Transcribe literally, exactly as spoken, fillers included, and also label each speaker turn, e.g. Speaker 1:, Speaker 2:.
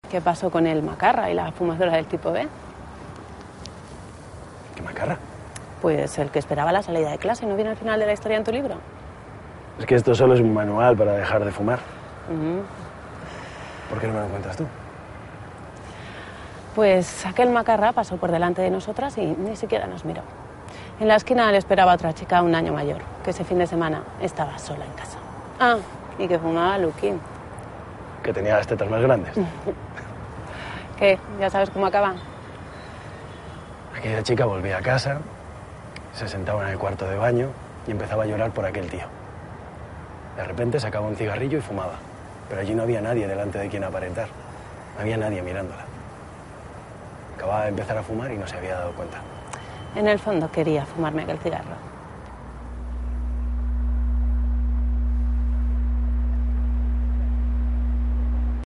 Speaker 1: ¿Qué pasó con el macarra y la fumadora del tipo B?
Speaker 2: ¿Qué macarra?
Speaker 1: Pues el que esperaba la salida de clase. ¿No viene al final de la historia en tu libro?
Speaker 2: Es que esto solo es un manual para dejar de fumar.
Speaker 1: Uh-huh.
Speaker 2: ¿Por qué no me lo cuentas tú?
Speaker 1: Pues aquel macarra pasó por delante de nosotras y ni siquiera nos miró. En la esquina le esperaba otra chica un año mayor, que ese fin de semana estaba sola en casa. Ah, y que fumaba Luquín.
Speaker 2: Que tenía las tetas más grandes.
Speaker 1: ¿Qué? ¿Ya sabes cómo acaba?
Speaker 2: Aquella chica volvía a casa, se sentaba en el cuarto de baño y empezaba a llorar por aquel tío. De repente sacaba un cigarrillo y fumaba, pero allí no había nadie delante de quien aparentar. No había nadie mirándola. Acababa de empezar a fumar y no se había dado cuenta.
Speaker 1: En el fondo quería fumarme aquel cigarro.